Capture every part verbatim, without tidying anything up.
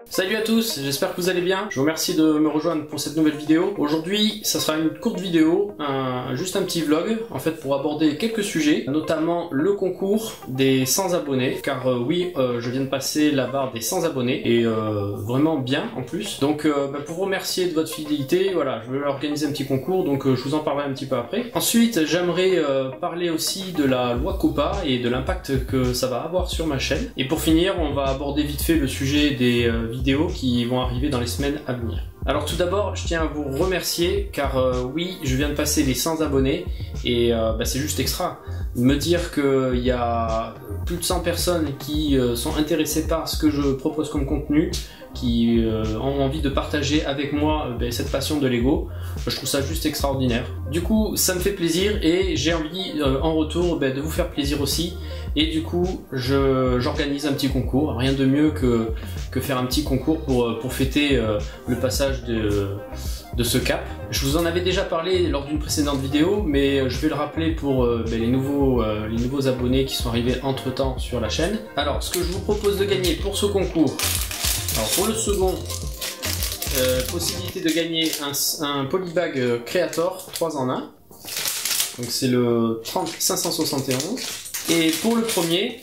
Salut à tous, j'espère que vous allez bien. Je vous remercie de me rejoindre pour cette nouvelle vidéo. Aujourd'hui, ça sera une courte vidéo, un, juste un petit vlog, en fait pour aborder quelques sujets, notamment le concours des cent abonnés, car euh, oui, euh, je viens de passer la barre des cent abonnés, et euh, vraiment bien en plus. Donc euh, bah, pour vous remercier de votre fidélité, voilà, je vais organiser un petit concours, donc euh, je vous en parlerai un petit peu après. Ensuite, j'aimerais euh, parler aussi de la loi COPPA et de l'impact que ça va avoir sur ma chaîne. Et pour finir, on va aborder vite fait le sujet des euh, vidéos qui vont arriver dans les semaines à venir. Alors tout d'abord, je tiens à vous remercier car euh, oui, je viens de passer les cent abonnés et euh, bah, c'est juste extra. Me dire qu'il y a plus de cent personnes qui euh, sont intéressées par ce que je propose comme contenu, qui euh, ont envie de partager avec moi euh, bah, cette passion de Lego, je trouve ça juste extraordinaire. Du coup, ça me fait plaisir et j'ai envie euh, en retour bah, de vous faire plaisir aussi. Et du coup, j'organise un petit concours. Rien de mieux que, que faire un petit concours pour, pour fêter euh, le passage de, de ce cap. Je vous en avais déjà parlé lors d'une précédente vidéo, mais je vais le rappeler pour euh, ben, les, nouveaux, euh, les nouveaux abonnés qui sont arrivés entre temps sur la chaîne. Alors, ce que je vous propose de gagner pour ce concours, alors pour le second, euh, possibilité de gagner un, un Polybag Creator trois en un. Donc c'est le trente cinq cent soixante et onze. Et pour le premier,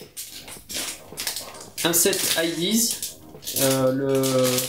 un set I Ds, euh, le,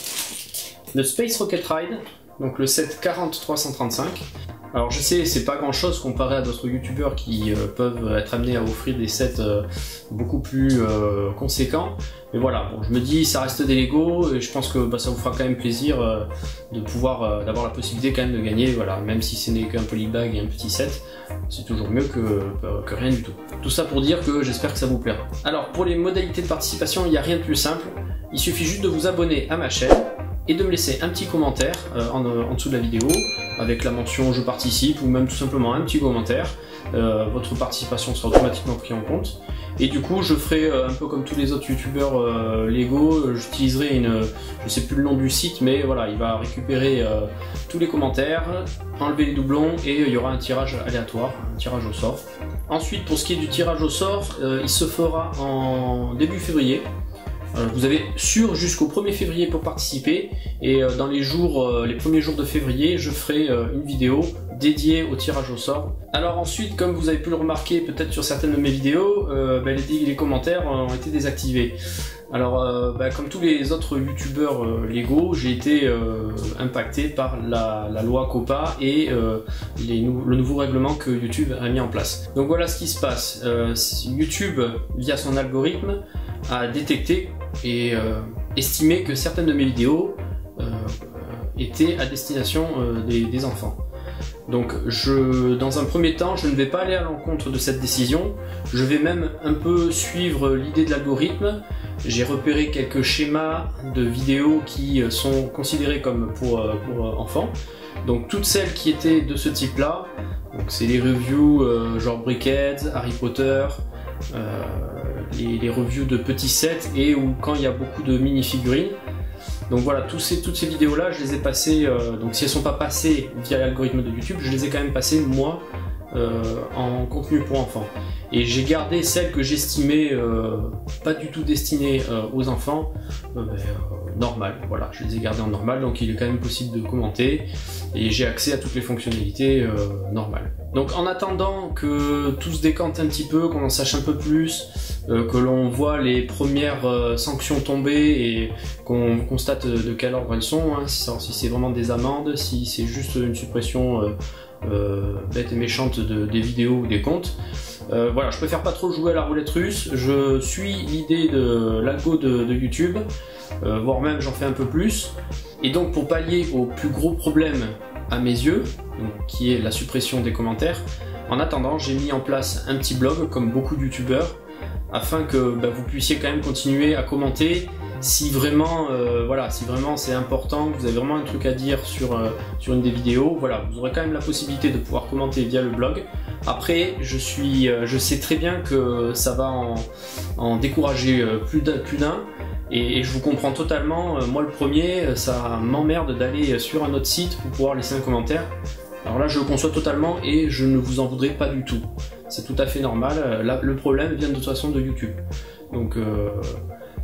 le Space Rocket Ride, donc le set quarante trois cent trente-cinq. Alors je sais, c'est pas grand chose comparé à d'autres youtubeurs qui euh, peuvent être amenés à offrir des sets euh, beaucoup plus euh, conséquents. Mais voilà, bon, je me dis, ça reste des Lego et je pense que bah, ça vous fera quand même plaisir euh, de pouvoir, euh, d'avoir la possibilité quand même de gagner, voilà, même si ce n'est qu'un polybag et un petit set, c'est toujours mieux que, euh, que rien du tout. Tout ça pour dire que j'espère que ça vous plaira. Alors pour les modalités de participation, il n'y a rien de plus simple, il suffit juste de vous abonner à ma chaîne et de me laisser un petit commentaire euh, en, en dessous de la vidéo avec la mention je participe ou même tout simplement un petit commentaire. Euh, votre participation sera automatiquement prise en compte et du coup je ferai euh, un peu comme tous les autres youtubeurs euh, Lego, euh, j'utiliserai une, je sais plus le nom du site, mais voilà, il va récupérer euh, tous les commentaires, enlever les doublons et euh, il y aura un tirage aléatoire, un tirage au sort. Ensuite pour ce qui est du tirage au sort, euh, il se fera en début février. Euh, vous avez sûr jusqu'au premier février pour participer et euh, dans les jours, euh, les premiers jours de février, je ferai euh, une vidéo dédiée au tirage au sort. Alors ensuite, comme vous avez pu le remarquer peut-être sur certaines de mes vidéos, euh, bah, les, les commentaires ont été désactivés. Alors euh, bah, comme tous les autres youtubeurs euh, Lego, j'ai été euh, impacté par la, la loi COPPA et euh, les nou le nouveau règlement que YouTube a mis en place. Donc voilà ce qui se passe. Euh, YouTube, via son algorithme, a détecté et euh, estimé que certaines de mes vidéos euh, étaient à destination euh, des, des enfants. Donc je, dans un premier temps, je ne vais pas aller à l'encontre de cette décision, je vais même un peu suivre l'idée de l'algorithme. J'ai repéré quelques schémas de vidéos qui sont considérés comme pour, pour enfants. Donc toutes celles qui étaient de ce type là, c'est les reviews euh, genre Brickheads, Harry Potter, euh, les, les reviews de petits sets et ou quand il y a beaucoup de mini-figurines. Donc voilà, tous ces, toutes ces vidéos là, je les ai passées, euh, donc si elles ne sont pas passées via l'algorithme de YouTube, je les ai quand même passées moi euh, en contenu pour enfants. Et j'ai gardé celles que j'estimais euh, pas du tout destinées euh, aux enfants, euh, euh, normal, voilà, je les ai gardées en normal, donc il est quand même possible de commenter et j'ai accès à toutes les fonctionnalités euh, normales. Donc en attendant que tout se décante un petit peu, qu'on en sache un peu plus, euh, que l'on voit les premières euh, sanctions tomber et qu'on constate de quel ordre elles sont, hein, si, si c'est vraiment des amendes, si c'est juste une suppression euh, euh, bête et méchante de, des vidéos ou des comptes. Euh, voilà, je préfère pas trop jouer à la roulette russe, je suis l'idée de l'algo de, de YouTube, euh, voire même j'en fais un peu plus. Et donc pour pallier au plus gros problème à mes yeux, donc, qui est la suppression des commentaires, en attendant j'ai mis en place un petit blog comme beaucoup de youtubeurs afin que bah, vous puissiez quand même continuer à commenter si vraiment euh, voilà, si vraiment c'est important, que vous avez vraiment un truc à dire sur, euh, sur une des vidéos, voilà, vous aurez quand même la possibilité de pouvoir commenter via le blog. Après, je suis, euh, je sais très bien que ça va en, en décourager euh, plus d'un, plus d'un, et, et je vous comprends totalement. Euh, moi, le premier, ça m'emmerde d'aller sur un autre site pour pouvoir laisser un commentaire. Alors là, je le conçois totalement et je ne vous en voudrais pas du tout. C'est tout à fait normal. Là, le problème vient de toute façon de YouTube. Donc, euh,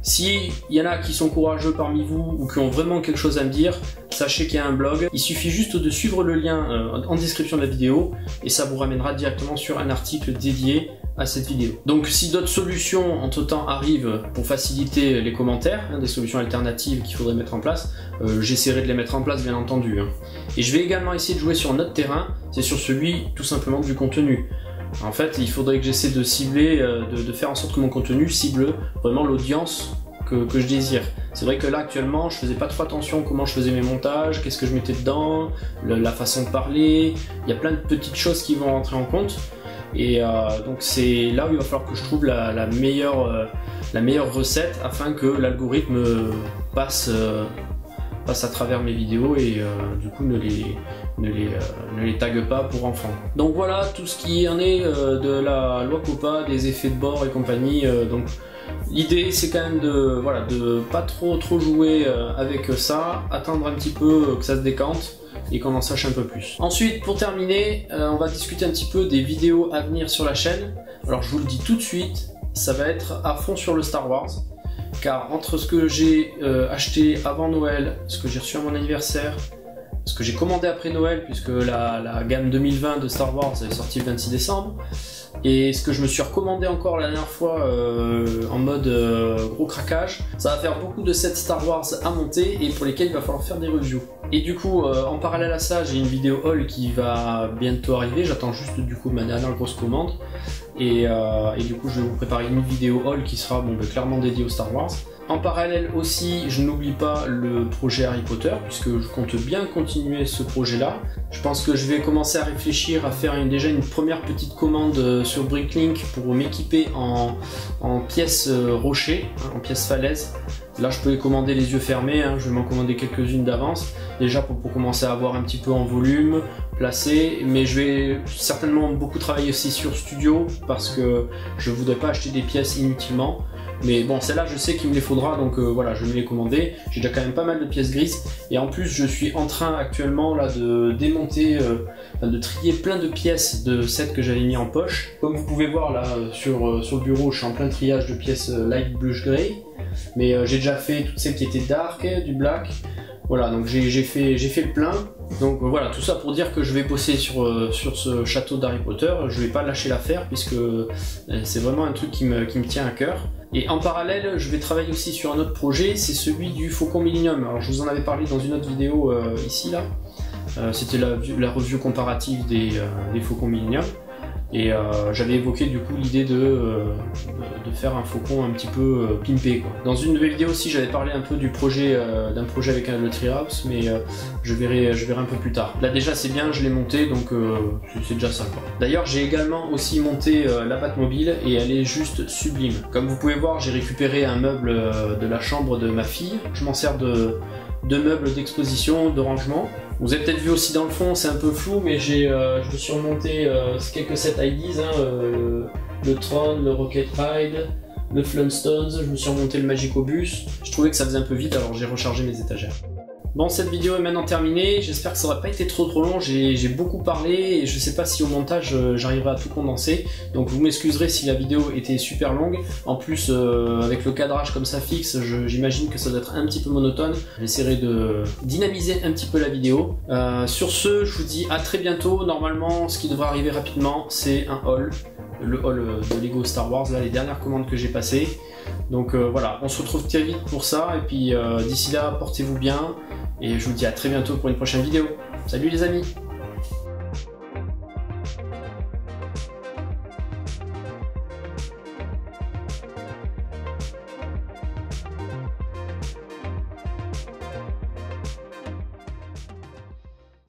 S'il y en a qui sont courageux parmi vous ou qui ont vraiment quelque chose à me dire, sachez qu'il y a un blog. Il suffit juste de suivre le lien euh, en description de la vidéo et ça vous ramènera directement sur un article dédié à cette vidéo. Donc si d'autres solutions entre temps arrivent pour faciliter les commentaires, hein, des solutions alternatives qu'il faudrait mettre en place, euh, j'essaierai de les mettre en place bien entendu. Hein. Et je vais également essayer de jouer sur un autre terrain, c'est sur celui tout simplement du contenu. En fait, il faudrait que j'essaie de cibler, euh, de, de faire en sorte que mon contenu cible vraiment l'audience que, que je désire. C'est vrai que là actuellement, je faisais pas trop attention à comment je faisais mes montages, qu'est-ce que je mettais dedans, le, la façon de parler. Il y a plein de petites choses qui vont rentrer en compte. Et euh, donc c'est là où il va falloir que je trouve la, la, meilleure, euh, la meilleure recette afin que l'algorithme passe, euh, passe à travers mes vidéos et euh, du coup ne les, ne, les, euh, ne les tague pas pour enfants. Donc voilà tout ce qui en est euh, de la loi COPPA, des effets de bord et compagnie. Euh, donc l'idée c'est quand même de voilà de pas trop trop jouer euh, avec ça, attendre un petit peu que ça se décante et qu'on en sache un peu plus. Ensuite, pour terminer, euh, on va discuter un petit peu des vidéos à venir sur la chaîne. Alors je vous le dis tout de suite, ça va être à fond sur le Star Wars, car entre ce que j'ai euh, acheté avant Noël, ce que j'ai reçu à mon anniversaire, ce que j'ai commandé après Noël, puisque la, la gamme deux mille vingt de Star Wars est sortie le vingt-six décembre, et ce que je me suis recommandé encore la dernière fois euh, en mode euh, gros craquage, ça va faire beaucoup de sets Star Wars à monter et pour lesquels il va falloir faire des reviews. Et du coup, euh, en parallèle à ça, j'ai une vidéo haul qui va bientôt arriver, j'attends juste du coup ma dernière grosse commande, et, euh, et du coup je vais vous préparer une vidéo haul qui sera bon, bah, clairement dédiée au Star Wars. En parallèle aussi, je n'oublie pas le projet Harry Potter, puisque je compte bien continuer ce projet-là. Je pense que je vais commencer à réfléchir à faire une, déjà une première petite commande sur Bricklink pour m'équiper en, en pièces rochers, hein, en pièces falaises. Là, je peux les commander les yeux fermés, hein, je vais m'en commander quelques-unes d'avance, déjà pour, pour commencer à avoir un petit peu en volume, placé, mais je vais certainement beaucoup travailler aussi sur Studio, parce que je ne voudrais pas acheter des pièces inutilement. Mais bon, celle-là, je sais qu'il me les faudra, donc euh, voilà, je vais les commander. J'ai déjà quand même pas mal de pièces grises. Et en plus, je suis en train actuellement là de démonter, euh, enfin, de trier plein de pièces de sets que j'avais mis en poche. Comme vous pouvez voir là sur, euh, sur le bureau, je suis en plein triage de pièces euh, light blush grey. Mais euh, j'ai déjà fait toutes celles qui étaient dark, du black. Voilà, donc j'ai fait, j'ai fait le plein. Donc euh, voilà, tout ça pour dire que je vais bosser sur, euh, sur ce château d'Harry Potter. Je vais pas lâcher l'affaire puisque euh, c'est vraiment un truc qui me, qui me tient à cœur. Et en parallèle, je vais travailler aussi sur un autre projet, c'est celui du Faucon Millennium. Alors je vous en avais parlé dans une autre vidéo euh, ici là. Euh, C'était la, la review comparative des, euh, des Faucons Millennium. Et euh, j'avais évoqué du coup l'idée de, euh, de, de faire un faucon un petit peu euh, pimpé quoi. Dans une nouvelle vidéo aussi j'avais parlé un peu du projet, euh, d'un projet avec un, le Treehouse, mais euh, je, verrai, je verrai un peu plus tard. Là déjà c'est bien, je l'ai monté, donc euh, c'est déjà ça quoi. D'ailleurs j'ai également aussi monté euh, la Batmobile et elle est juste sublime. Comme vous pouvez voir, j'ai récupéré un meuble euh, de la chambre de ma fille. Je m'en sers de, de meubles d'exposition, de rangement. Vous avez peut-être vu aussi dans le fond, c'est un peu flou, mais j'ai, euh, je me suis remonté euh, quelques sets I Ds, hein, euh, le Tron, le Rocket Ride, le Flintstones, je me suis remonté le Magicobus. Je trouvais que ça faisait un peu vite, alors j'ai rechargé mes étagères. Bon, cette vidéo est maintenant terminée, j'espère que ça n'aura pas été trop trop long, j'ai beaucoup parlé et je sais pas si au montage euh, j'arriverai à tout condenser, donc vous m'excuserez si la vidéo était super longue. En plus, euh, avec le cadrage comme ça fixe, j'imagine que ça doit être un petit peu monotone. J'essaierai de dynamiser un petit peu la vidéo. Euh, sur ce, je vous dis à très bientôt. Normalement, ce qui devrait arriver rapidement, c'est un haul. Le haul de Lego Star Wars, là, les dernières commandes que j'ai passées. Donc euh, voilà, on se retrouve très vite pour ça, et puis euh, d'ici là, portez-vous bien, et je vous dis à très bientôt pour une prochaine vidéo. Salut les amis!